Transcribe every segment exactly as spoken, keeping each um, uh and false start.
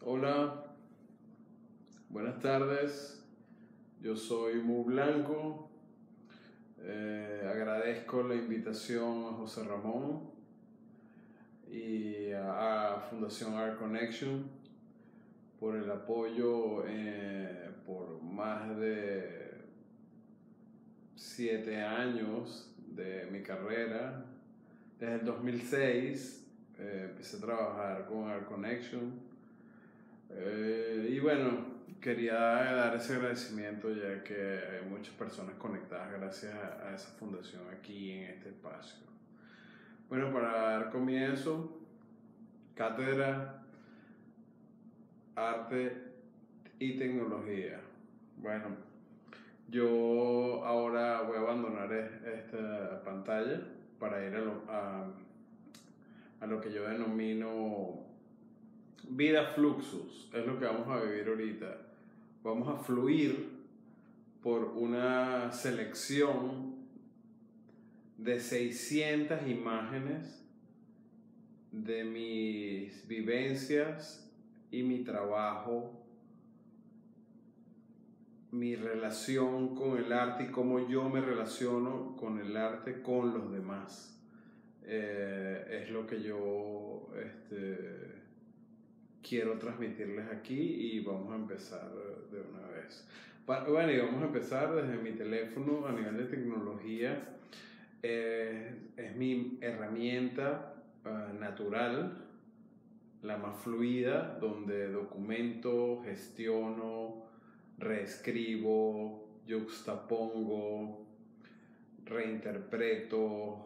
Hola, buenas tardes. Yo soy Mu Blanco. Eh, agradezco la invitación a José Ramón y a, a Fundación Art Connection por el apoyo eh, por más de siete años de mi carrera. Desde el dos mil seis eh, empecé a trabajar con Art Connection. Eh, y bueno, quería dar ese agradecimiento ya que hay muchas personas conectadas gracias a, a esa fundación aquí en este espacio. Bueno, para dar comienzo, cátedra, arte y tecnología. Bueno, yo ahora voy a abandonar esta pantalla para ir a lo, a, a lo que yo denomino vida fluxus. Es lo que vamos a vivir ahorita. Vamos a fluir por una selección de seiscientas imágenes de mis vivencias y mi trabajo, mi relación con el arte y cómo yo me relaciono con el arte con los demás. Eh, es lo que yo este, quiero transmitirles aquí y vamos a empezar de una vez. Bueno, y vamos a empezar desde mi teléfono a nivel de tecnología. Eh, es mi herramienta uh, natural, la más fluida, donde documento, gestiono, reescribo, juxtapongo, reinterpreto,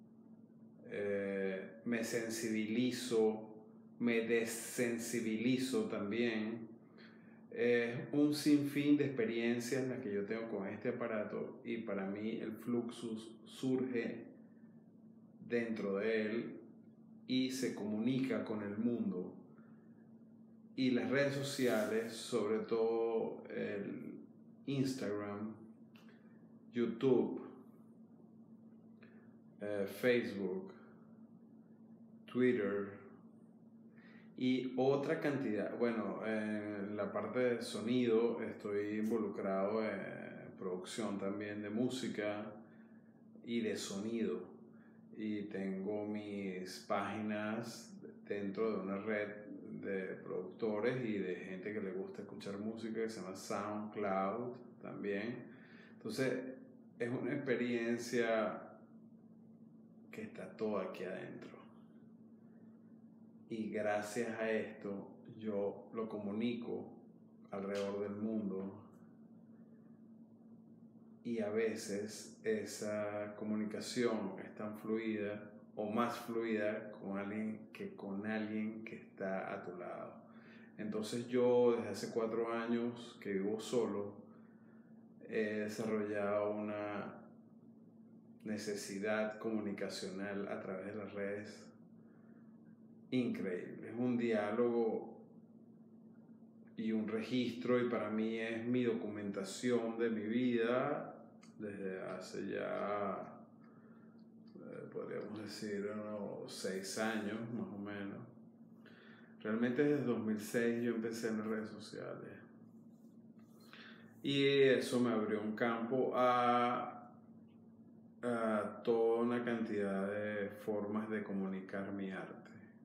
eh, me sensibilizo, me desensibilizo también. Es un sinfín de experiencias las que yo tengo con este aparato y para mí el Fluxus surge dentro de él y se comunica con el mundo. Y las redes sociales, sobre todo el Instagram, YouTube, eh, Facebook, Twitter y otra cantidad. Bueno, en la parte de sonido estoy involucrado en producción también de música y de sonido. Y tengo mis páginas dentro de una red de productores y de gente que le gusta escuchar música que se llama SoundCloud también. Entonces es una experiencia que está toda aquí adentro. Y gracias a esto yo lo comunico alrededor del mundo. Y a veces esa comunicación es tan fluida o más fluida con alguien que con alguien que está a tu lado. Entonces yo desde hace cuatro años que vivo solo he desarrollado una necesidad comunicacional a través de las redes increíble. Es un diálogo y un registro y para mí es mi documentación de mi vida desde hace ya eh, podríamos decir unos seis años más o menos. Realmente desde dos mil seis yo empecé en las redes sociales y eso me abrió un campo a, a toda una cantidad de formas de comunicar mi arte.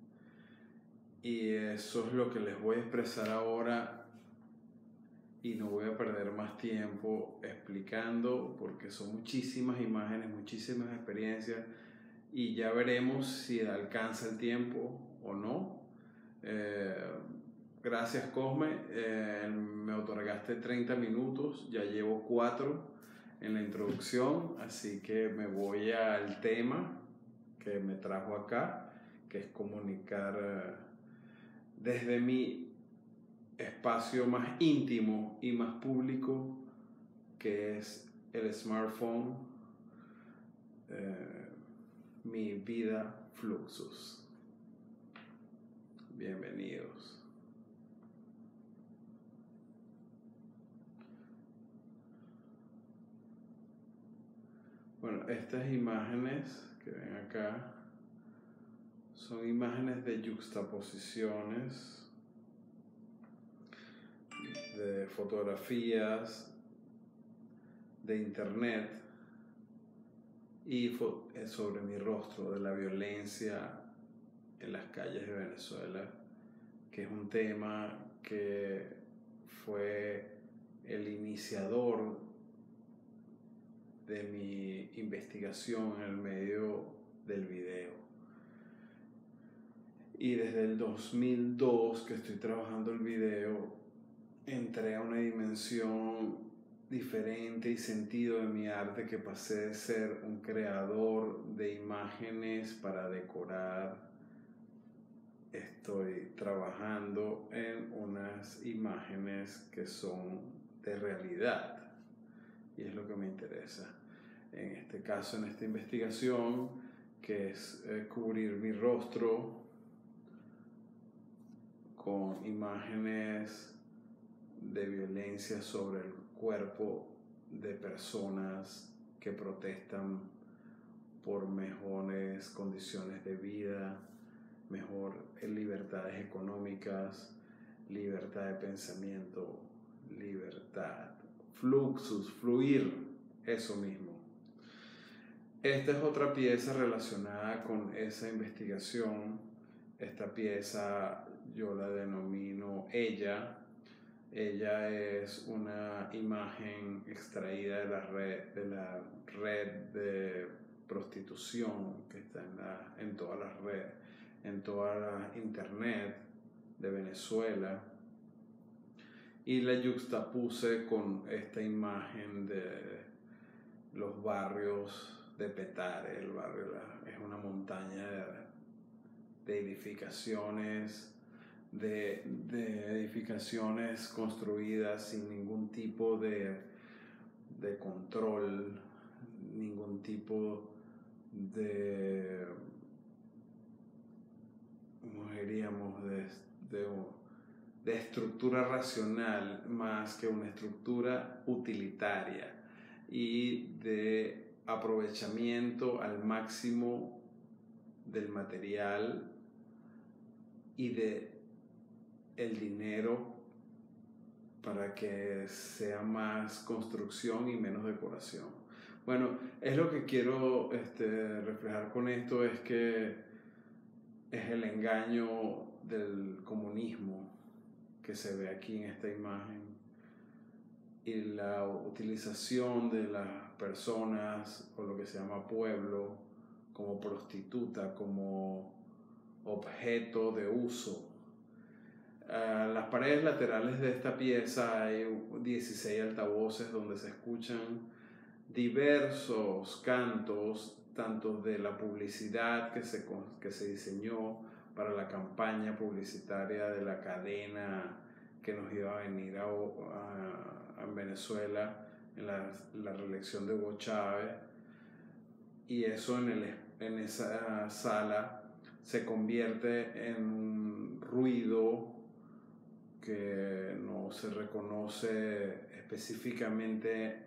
Y eso es lo que les voy a expresar ahora y no voy a perder más tiempo explicando porque son muchísimas imágenes, muchísimas experiencias y ya veremos si alcanza el tiempo o no. Eh, gracias Cosme, eh, me otorgaste treinta minutos, ya llevo cuatro en la introducción, así que me voy al tema que me trajo acá, que es comunicar eh, desde mi espacio más íntimo y más público, que es el smartphone, eh, mi vida Fluxus. Bienvenidos. Bueno, estas imágenes que ven acá son imágenes de juxtaposiciones fotografías de internet y fo sobre mi rostro, de la violencia en las calles de Venezuela, que es un tema que fue el iniciador de mi investigación en el medio del video. Y desde el dos mil dos que estoy trabajando el video, entré a una dimensión diferente y sentido de mi arte, que pasé de ser un creador de imágenes para decorar. Estoy trabajando en unas imágenes que son de realidad y es lo que me interesa. En este caso, en esta investigación, que es eh, cubrir mi rostro con imágenes de violencia sobre el cuerpo de personas que protestan por mejores condiciones de vida, mejor libertades económicas, libertad de pensamiento, libertad, fluxus, fluir, eso mismo. Esta es otra pieza relacionada con esa investigación. Esta pieza yo la denomino Ella. Ella es una imagen extraída de la red de, la red de prostitución que está en, la, en todas las redes, en toda la internet de Venezuela, y la yuxtapuse con esta imagen de los barrios de Petare. El barrio es una montaña de, de edificaciones, de, de edificaciones construidas sin ningún tipo de, de control, ningún tipo de, ¿cómo diríamos?, de, de, de estructura racional, más que una estructura utilitaria y de aprovechamiento al máximo del material y de el dinero para que sea más construcción y menos decoración. Bueno, es lo que quiero este, reflejar con esto, es que es el engaño del comunismo que se ve aquí en esta imagen y la utilización de las personas o lo que se llama pueblo como prostituta, como objeto de uso. Uh, las paredes laterales de esta pieza hay dieciséis altavoces donde se escuchan diversos cantos, tanto de la publicidad que se, que se diseñó para la campaña publicitaria de la cadena que nos iba a venir a, a, a Venezuela en la, la reelección de Hugo Chávez, y eso en, el, en esa sala se convierte en un ruido que no se reconoce específicamente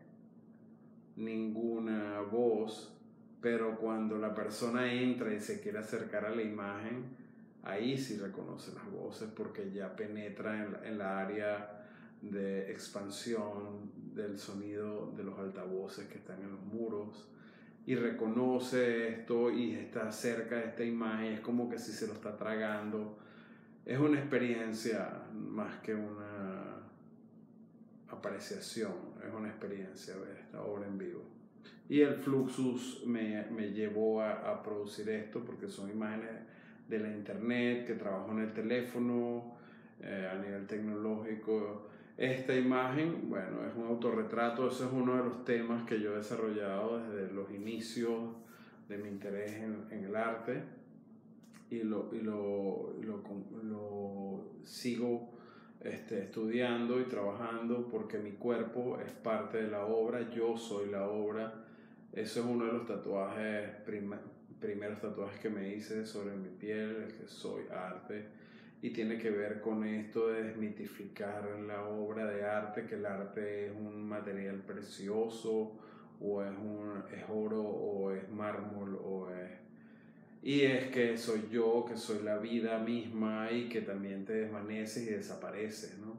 ninguna voz, pero cuando la persona entra y se quiere acercar a la imagen, ahí sí reconoce las voces, porque ya penetra en la, en la área de expansión del sonido de los altavoces que están en los muros, y reconoce esto y está cerca de esta imagen. Es como que si se lo está tragando. Es una experiencia más que una apreciación, es una experiencia ver esta obra en vivo. Y el Fluxus me, me llevó a, a producir esto, porque son imágenes de la internet, que trabajo en el teléfono, eh, a nivel tecnológico. Esta imagen, bueno, es un autorretrato. Ese es uno de los temas que yo he desarrollado desde los inicios de mi interés en, en el arte, y lo, y lo, lo, lo sigo este, estudiando y trabajando, porque mi cuerpo es parte de la obra, yo soy la obra. Eso es uno de los tatuajes, prim primeros tatuajes que me hice sobre mi piel, que soy arte, y tiene que ver con esto de desmitificar la obra de arte, que el arte es un material precioso, o es, un, es oro, o es mármol, o es... Y es que soy yo, que soy la vida misma, y que también te desvaneces y desapareces, ¿no?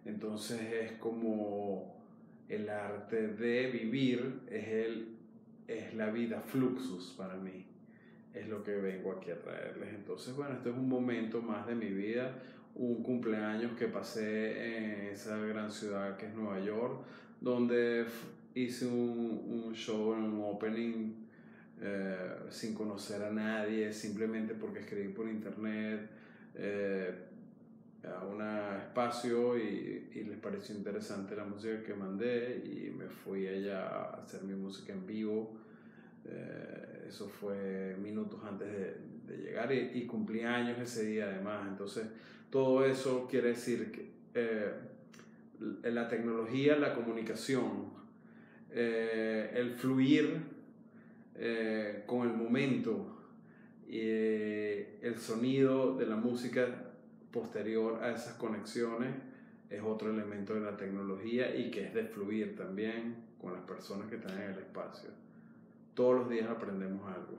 Entonces es como el arte de vivir, es, el, es la vida fluxus para mí, es lo que vengo aquí a traerles. Entonces, bueno, este es un momento más de mi vida, un cumpleaños que pasé en esa gran ciudad que es Nueva York, donde hice un, un show, un opening, eh, sin conocer a nadie, simplemente porque escribí por internet eh, a un espacio y, y les pareció interesante la música que mandé y me fui allá a hacer mi música en vivo. Eh, eso fue minutos antes de, de llegar y, y cumplí años ese día además. Entonces todo eso quiere decir que eh, la tecnología, la comunicación, eh, el fluir eh, con el momento y eh, el sonido de la música posterior a esas conexiones es otro elemento de la tecnología y que es de fluir también con las personas que están en el espacio. Todos los días aprendemos algo.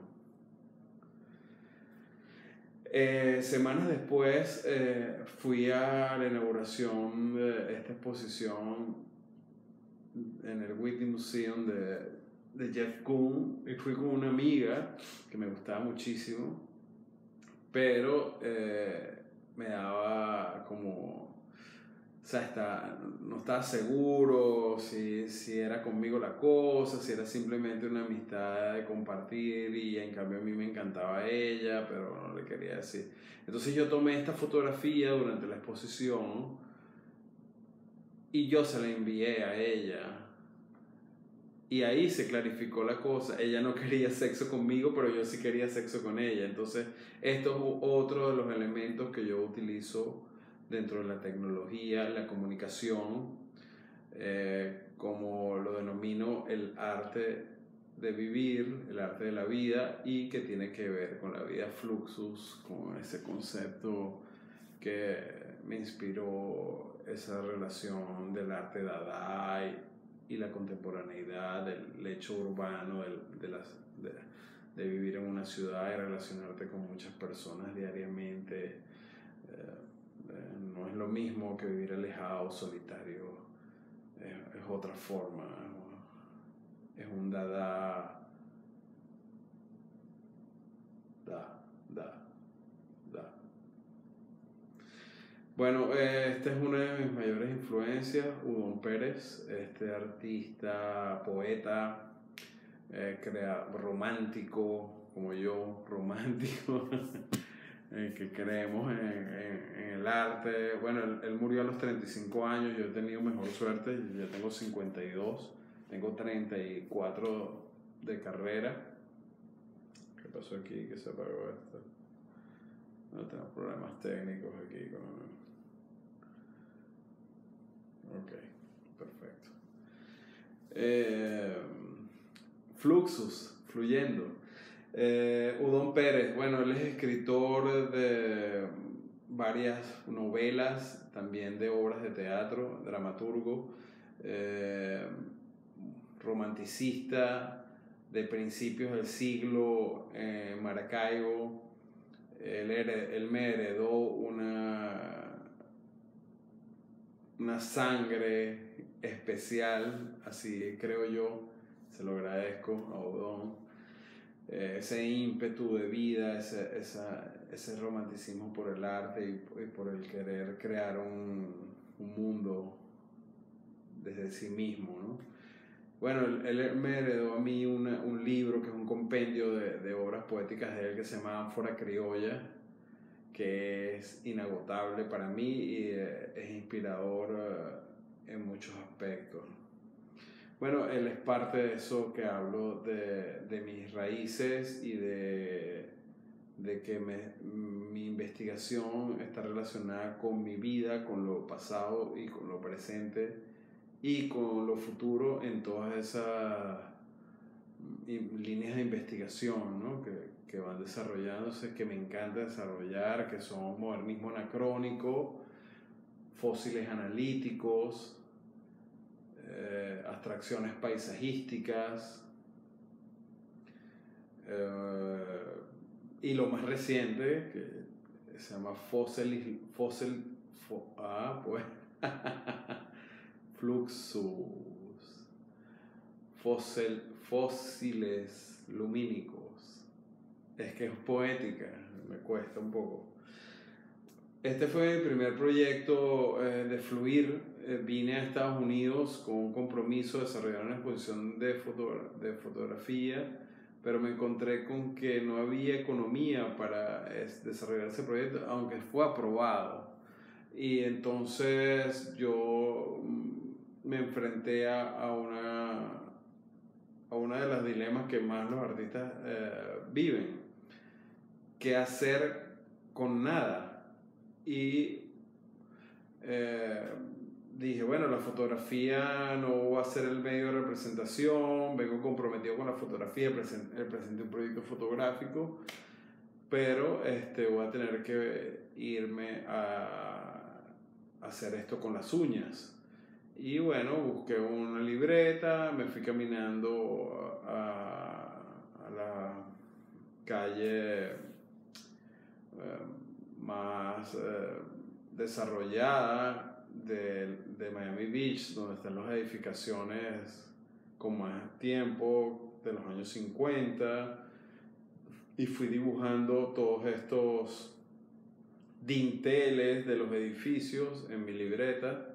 Eh, semanas después eh, fui a la inauguración de esta exposición en el Whitney Museum de, de Jeff Koons y fui con una amiga que me gustaba muchísimo, pero eh, me daba como, o sea, está, no estaba seguro si, si era conmigo la cosa, si era simplemente una amistad de compartir y en cambio a mí me encantaba ella, pero no le quería decir. Entonces yo tomé esta fotografía durante la exposición y yo se la envié a ella. Y ahí se clarificó la cosa. Ella no quería sexo conmigo, pero yo sí quería sexo con ella. Entonces, esto es otro de los elementos que yo utilizo dentro de la tecnología, la comunicación, eh, como lo denomino el arte de vivir, el arte de la vida, y que tiene que ver con la vida fluxus, con ese concepto que me inspiró esa relación del arte Dada y, y la contemporaneidad del lecho urbano, del, de, las, de, de vivir en una ciudad y relacionarte con muchas personas diariamente. Eh, eh, no es lo mismo que vivir alejado, solitario, es, es otra forma, es un Dada, da, da, da. Bueno, eh, esta es una de mis mayores influencias, Udón Pérez, este artista, poeta, eh, crea, romántico, como yo, romántico, eh, que creemos en, en, en el arte. Bueno, él, él murió a los treinta y cinco años, yo he tenido mejor suerte, yo tengo cincuenta y dos, tengo treinta y cuatro de carrera. ¿Qué pasó aquí? ¿Qué se apagó esto? No tengo problemas técnicos aquí con... Ok, perfecto. Eh, Fluxus, fluyendo. Eh, Udón Pérez, bueno, él es escritor de varias novelas, también de obras de teatro, dramaturgo, eh, romanticista de principios del siglo en eh, Maracaibo. Él, hered, él me heredó una una sangre especial, así creo yo, se lo agradezco a Udón, eh, ese ímpetu de vida, ese, esa, ese romanticismo por el arte y, y por el querer crear un, un mundo desde sí mismo, ¿no? Bueno, él, él me heredó a mí una, un libro que es un compendio de, de obras poéticas de él que se llama Ánfora Criolla, que es inagotable para mí y eh, es inspirador eh, en muchos aspectos. Bueno, él es parte de eso que hablo de, de mis raíces y de, de que me, mi investigación está relacionada con mi vida, con lo pasado y con lo presente y con lo futuro en todas esas líneas de investigación, ¿no? que, que van desarrollándose, que me encanta desarrollar, que son modernismo anacrónico, fósiles analíticos, eh, abstracciones paisajísticas, eh, y lo más reciente, que se llama fósil, fósil, fó, ah, pues, fluxus, fósil, fósiles lumínicos. Es que es poética, me cuesta un poco. Este fue mi primer proyecto eh, de fluir. Eh, vine a Estados Unidos con un compromiso de desarrollar una exposición de, foto, de fotografía, pero me encontré con que no había economía para es, desarrollar ese proyecto, aunque fue aprobado. Y entonces yo me enfrenté a, a, una, a una de las dilemas que más los artistas eh, viven. ¿Qué hacer con nada? Y eh, dije, bueno, la fotografía no va a ser el medio de representación, vengo comprometido con la fotografía, presenté, presenté un proyecto fotográfico, pero este, voy a tener que irme a, a hacer esto con las uñas. Y bueno, busqué una libreta, me fui caminando a, a la calle eh, más eh, desarrollada de, de Miami Beach, donde están las edificaciones con más tiempo, de los años cincuenta, y fui dibujando todos estos dinteles de los edificios en mi libreta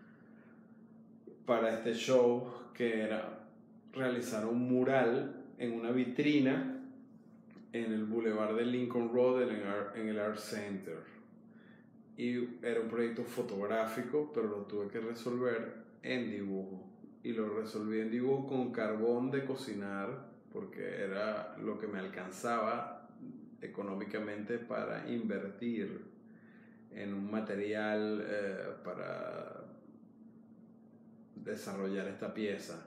para este show, que era realizar un mural en una vitrina en el Boulevard de Lincoln Road en el Art Center. Y era un proyecto fotográfico, pero lo tuve que resolver en dibujo. Y lo resolví en dibujo con carbón de cocinar, porque era lo que me alcanzaba económicamente para invertir en un material eh, para desarrollar esta pieza.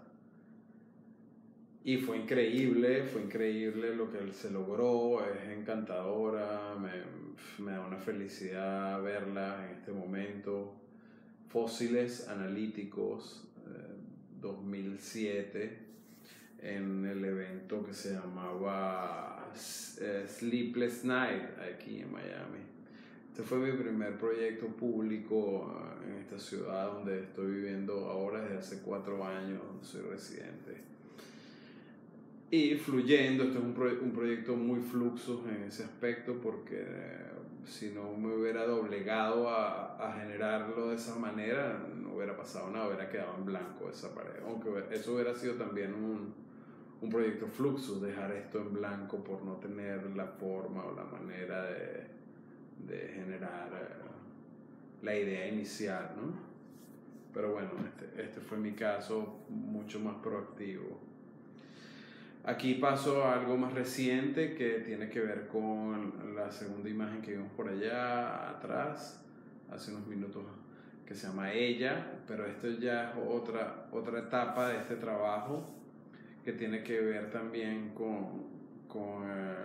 Y fue increíble, fue increíble lo que se logró, es encantadora, me, me da una felicidad verla en este momento. Fósiles analíticos, eh, dos mil siete, en el evento que se llamaba eh, Sleepless Night aquí en Miami. Este fue mi primer proyecto público en esta ciudad donde estoy viviendo ahora desde hace cuatro años, donde soy residente. Y fluyendo, este es un, pro, un proyecto muy fluxus en ese aspecto, porque eh, si no me hubiera doblegado a, a generarlo de esa manera, no hubiera pasado nada, hubiera quedado en blanco esa pared. Aunque eso hubiera sido también un, un proyecto fluxus, dejar esto en blanco por no tener la forma o la manera de, de generar eh, la idea inicial, ¿no? Pero bueno, este, este fue mi caso mucho más proactivo. Aquí paso a algo más reciente que tiene que ver con la segunda imagen que vimos por allá atrás, hace unos minutos, que se llama Ella, pero esto ya es otra, otra etapa de este trabajo que tiene que ver también con, con, eh,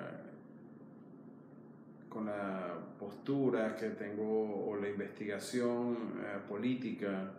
con la postura que tengo o la investigación eh, política,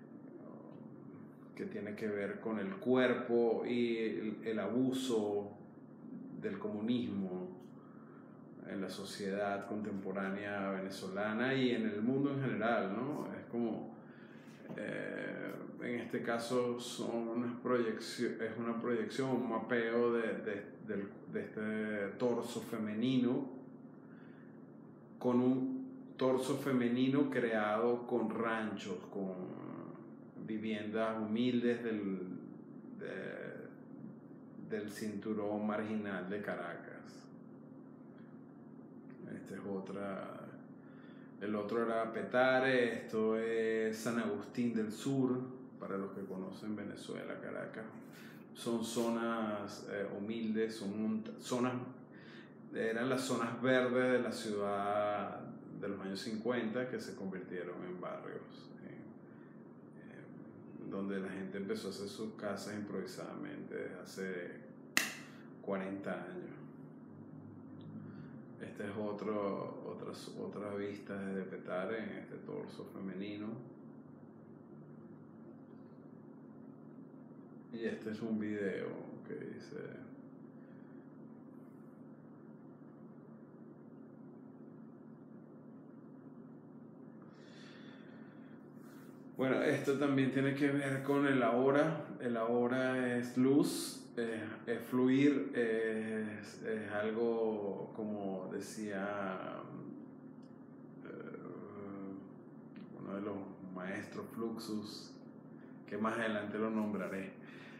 que tiene que ver con el cuerpo y el, el abuso del comunismo en la sociedad contemporánea venezolana y en el mundo en general, ¿no? Es como, eh, en este caso son unas proyección, es una proyección, un mapeo de, de, de, de este torso femenino, con un torso femenino creado con ranchos, con viviendas humildes del, de, del cinturón marginal de Caracas. Esta es otra. El otro era Petare, esto es San Agustín del Sur, para los que conocen Venezuela, Caracas. Son zonas eh, humildes, son zonas, eran las zonas verdes de la ciudad de los años cincuenta que se convirtieron en barrios, donde la gente empezó a hacer sus casas improvisadamente desde hace cuarenta años. Esta es otro, otra, otra vista desde Petare en este torso femenino. Y este es un video que dice... Bueno, esto también tiene que ver con el ahora. El ahora es luz, es, es fluir, es, es algo como decía uh, uno de los maestros Fluxus, que más adelante lo nombraré.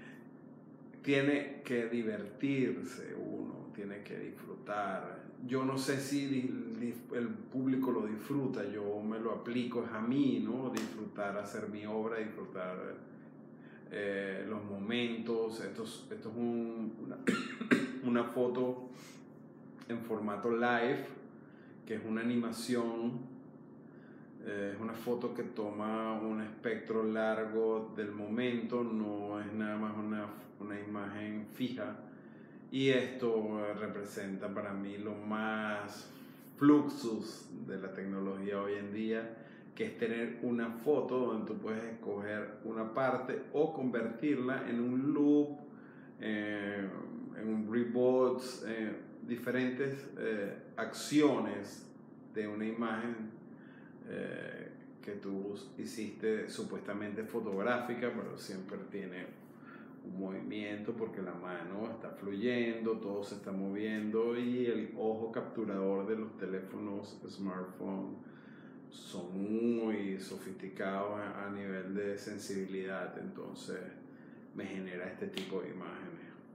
Tiene que divertirse uno, tiene que disfrutar. Yo no sé si di, di, el público lo disfruta, yo me lo aplico, es a mí, ¿no? Disfrutar, hacer mi obra, disfrutar eh, los momentos. Esto es, esto es un, una, una foto en formato live, que es una animación, eh, es una foto que toma un espectro largo del momento, no es nada más una, una imagen fija. Y esto representa para mí lo más fluxus de la tecnología hoy en día, que es tener una foto donde tú puedes escoger una parte o convertirla en un loop, eh, en un reboot, eh, diferentes eh, acciones de una imagen eh, que tú hiciste supuestamente fotográfica, pero siempre tiene un movimiento porque la mano está fluyendo, todo se está moviendo y el ojo capturador de los teléfonos smartphone son muy sofisticados a, a nivel de sensibilidad, entonces me genera este tipo de imágenes.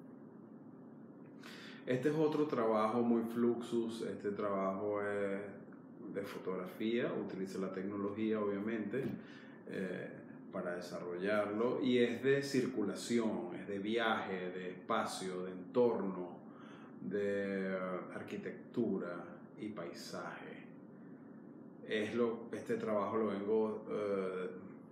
Este es otro trabajo muy fluxus, este trabajo es de fotografía, utiliza la tecnología obviamente eh, para desarrollarlo, y es de circulación, es de viaje, de espacio, de entorno, de uh, arquitectura y paisaje. Es lo, este trabajo lo vengo, uh,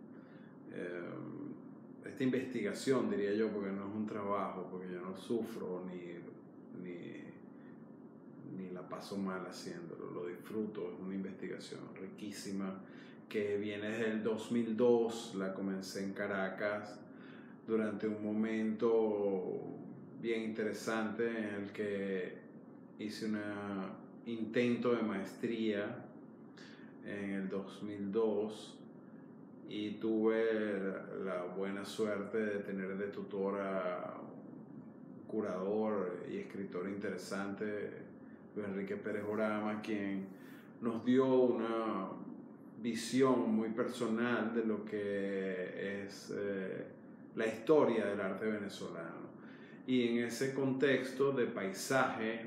uh, esta investigación diría yo, porque no es un trabajo, porque yo no sufro ni, ni, ni la paso mal haciéndolo, lo disfruto, es una investigación riquísima que viene desde el dos mil dos, la comencé en Caracas durante un momento bien interesante en el que hice un intento de maestría en el dos mil dos y tuve la buena suerte de tener de tutor a un curador y escritor interesante, Luis Enrique Pérez Orama, quien nos dio una visión muy personal de lo que es eh, la historia del arte venezolano. Y en ese contexto de paisaje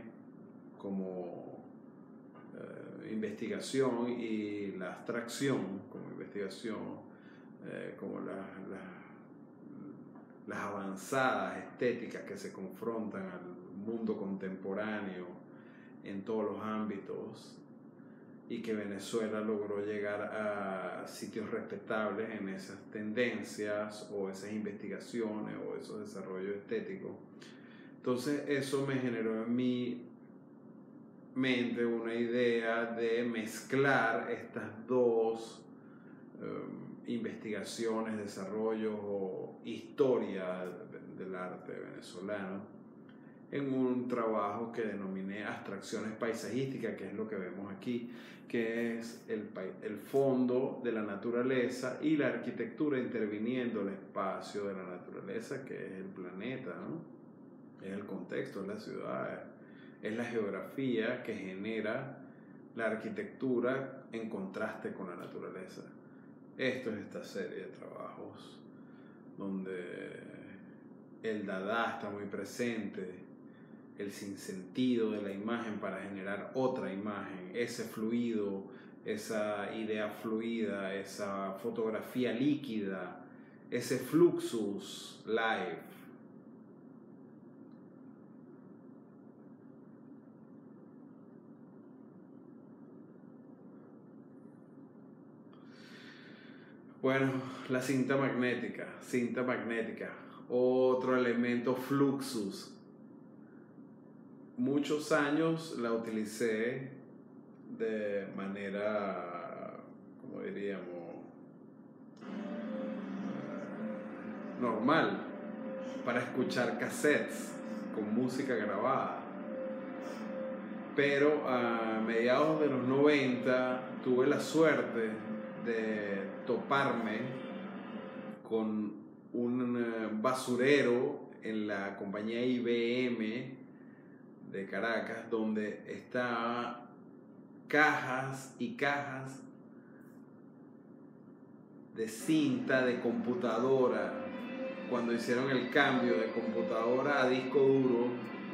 como eh, investigación y la abstracción como investigación, eh, como la, la, las avanzadas estéticas que se confrontan al mundo contemporáneo en todos los ámbitos, y que Venezuela logró llegar a sitios respetables en esas tendencias o esas investigaciones o esos desarrollos estéticos. Entonces eso me generó en mi mente una idea de mezclar estas dos um, investigaciones, desarrollos o historia del arte venezolano en un trabajo que denominé abstracciones paisajísticas, que es lo que vemos aquí, que es el, el fondo de la naturaleza y la arquitectura interviniendo el espacio de la naturaleza, que es el planeta, ¿no? Es el contexto, es la ciudad, es la geografía que genera la arquitectura en contraste con la naturaleza. Esto es esta serie de trabajos donde el Dada está muy presente, el sinsentido de la imagen para generar otra imagen, ese fluido, esa idea fluida, esa fotografía líquida, ese fluxus live. Bueno, la cinta magnética, cinta magnética, otro elemento fluxus. Muchos años la utilicé de manera, como diríamos, normal, para escuchar cassettes con música grabada. Pero a mediados de los noventa tuve la suerte de toparme con un eh, basurero en la compañía I B M de Caracas, donde estaban cajas y cajas de cinta de computadora, cuando hicieron el cambio de computadora a disco duro,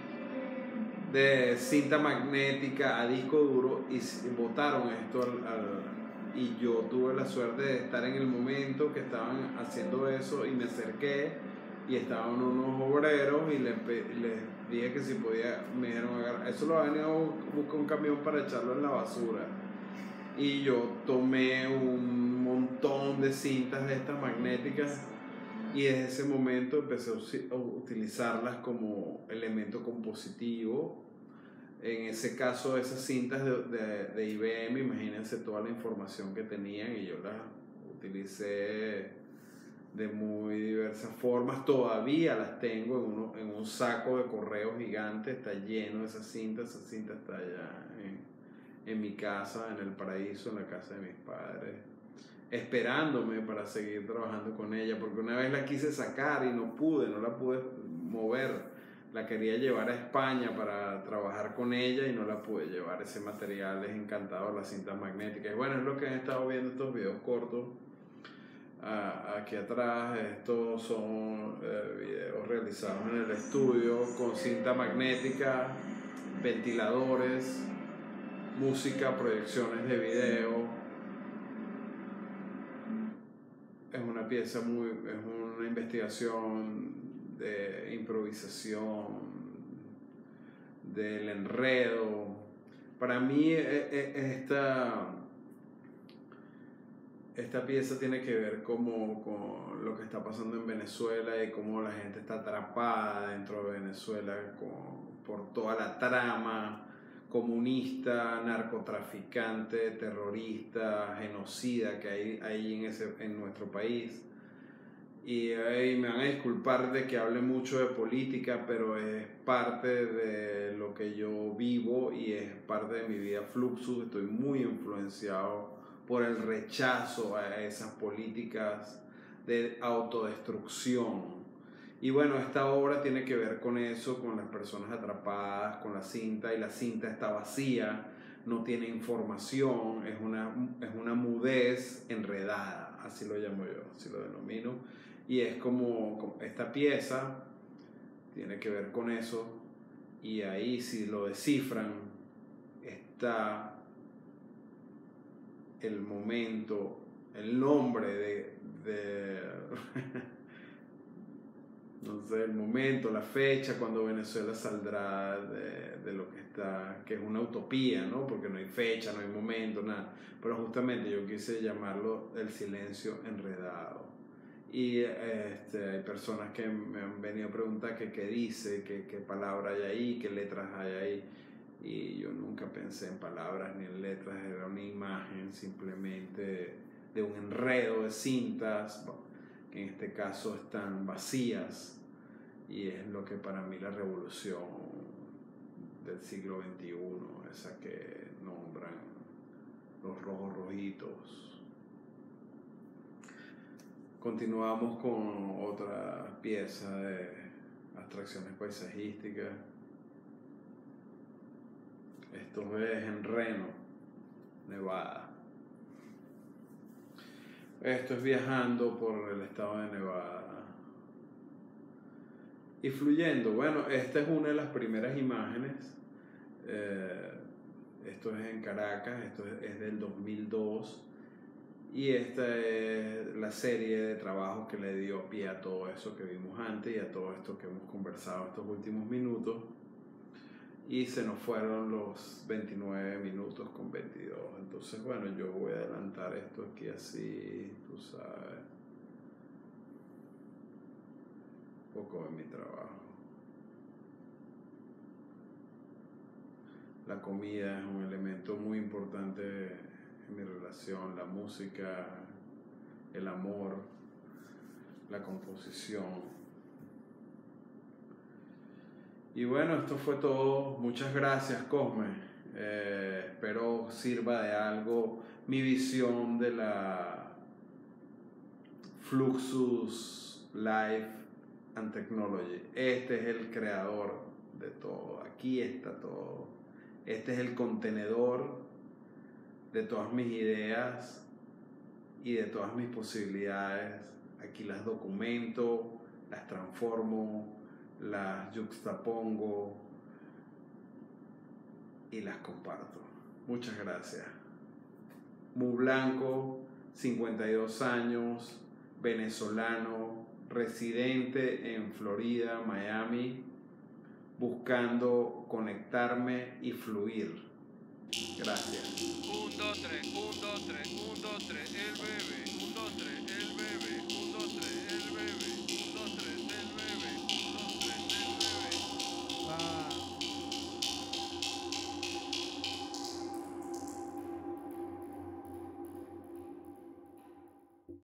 de cinta magnética a disco duro, y botaron esto al, al, y yo tuve la suerte de estar en el momento que estaban haciendo eso, y me acerqué y estaban unos obreros y les, les dije que si podía, me dijeron agarrar, eso lo habían ido a buscar un camión para echarlo en la basura, y yo tomé un montón de cintas de estas magnéticas y desde ese momento empecé a utilizarlas como elemento compositivo. En ese caso, esas cintas de, de, de I B M, imagínense toda la información que tenían, y yo las utilicé de muy diversas formas. Todavía las tengo en, uno, en un saco de correo gigante, está lleno de esas cintas. Esa cinta está allá en, en mi casa, en el paraíso, en la casa de mis padres, esperándome para seguir trabajando con ella, porque una vez la quise sacar y no pude, no la pude mover. La quería llevar a España para trabajar con ella y no la pude llevar. Ese material es encantador, las cintas magnéticas. Y bueno, es lo que han estado viendo estos videos cortos. Uh, aquí atrás, estos son uh, videos realizados en el estudio con cinta magnética, ventiladores, música, proyecciones de video. Es una pieza muy, es una investigación de improvisación, del enredo. Para mí esta, esta pieza tiene que ver como, con lo que está pasando en Venezuela y cómo la gente está atrapada dentro de Venezuela con, por toda la trama comunista, narcotraficante, terrorista, genocida que hay, hay en, ese, en nuestro país. Y, y me van a disculpar de que hable mucho de política, pero es parte de lo que yo vivo y es parte de mi vida Fluxus. Estoy muy influenciado por el rechazo a esas políticas de autodestrucción. Y bueno, esta obra tiene que ver con eso, con las personas atrapadas, con la cinta, y la cinta está vacía, no tiene información, es una, es una mudez enredada, así lo llamo yo, así lo denomino. Y es como, como esta pieza tiene que ver con eso, y ahí si lo descifran está el momento, el nombre de, de no sé, el momento, la fecha cuando Venezuela saldrá de, de lo que está, que es una utopía, ¿no? Porque no hay fecha, no hay momento, nada. Pero justamente yo quise llamarlo el silencio enredado. Y este, hay personas que me han venido a preguntar que qué dice, qué, qué palabra hay ahí, qué letras hay ahí. Y yo nunca pensé en palabras ni en letras, era una imagen simplemente de un enredo de cintas, que en este caso están vacías, y es lo que para mí la revolución del siglo veintiuno, esa que nombran los rojos rojitos. Continuamos con otra pieza de abstracciones paisajísticas. Esto es en Reno, Nevada. Esto es viajando por el estado de Nevada y fluyendo. Bueno, esta es una de las primeras imágenes. Eh, esto es en Caracas, esto es, es del dos mil dos. Y esta es la serie de trabajos que le dio pie a todo eso que vimos antes y a todo esto que hemos conversado estos últimos minutos. Y se nos fueron los veintinueve minutos con veintidós. Entonces, bueno, yo voy a adelantar esto aquí así, tú sabes, un poco de mi trabajo. La comida es un elemento muy importante en mi relación, la música, el amor, la composición. Y bueno, esto fue todo. Muchas gracias, Cosme. Eh, espero sirva de algo mi visión de la Fluxus Life and Technology. Este es el creador de todo. Aquí está todo. Este es el contenedor de todas mis ideas y de todas mis posibilidades. Aquí las documento, las transformo, las yuxtapongo y las comparto. Muchas gracias. Mu Blanco, cincuenta y dos años, venezolano, residente en Florida, Miami, buscando conectarme y fluir. Gracias. Un, dos, tres, un, dos, tres, un, dos, tres, el bebé.